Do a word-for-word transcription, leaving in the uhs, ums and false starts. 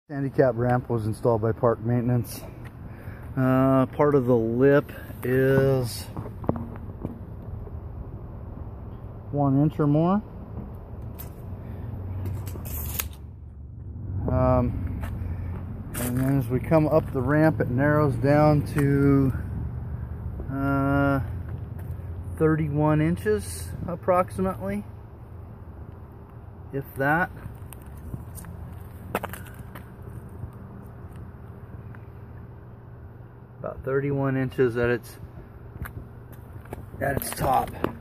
Handicap ramp was installed by park maintenance. Uh, part of the lip is one inch or more. Um, and then as we come up the ramp, it narrows down to uh, thirty-one inches approximately, if that. About thirty-one inches at its at its top.